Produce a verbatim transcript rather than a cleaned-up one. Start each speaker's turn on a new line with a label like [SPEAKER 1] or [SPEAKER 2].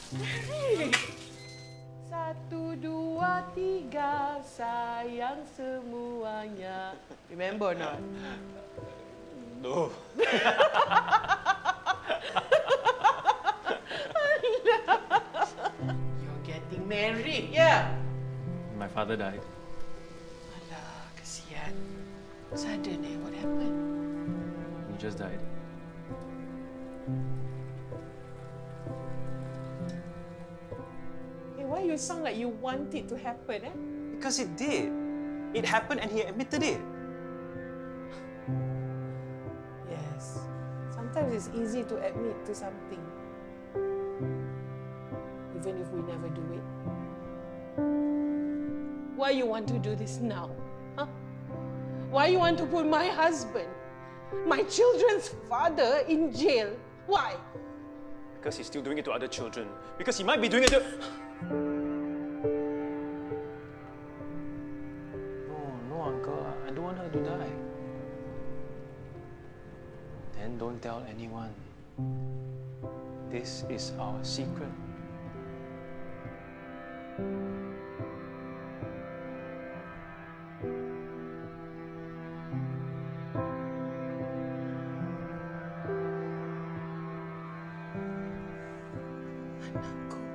[SPEAKER 1] Satu, dua, tiga, sayang semuanya. Remember not?
[SPEAKER 2] No.
[SPEAKER 1] You're getting married, yeah?
[SPEAKER 2] My father died.
[SPEAKER 1] Alah, kesian. Sudden eh, what happened?
[SPEAKER 2] He just died.
[SPEAKER 1] Why you sound like you want it to happen, eh?
[SPEAKER 3] Because it did. It happened and he admitted it.
[SPEAKER 1] Yes. Sometimes it's easy to admit to something. Even if we never do it. Why you want to do this now? Huh? Why you want to put my husband, my children's father, in jail? Why?
[SPEAKER 3] Because he's still doing it to other children. Because he might be doing it to... No, no, Uncle. I don't want her to die. Then don't tell anyone. This is our secret.
[SPEAKER 1] Anakku.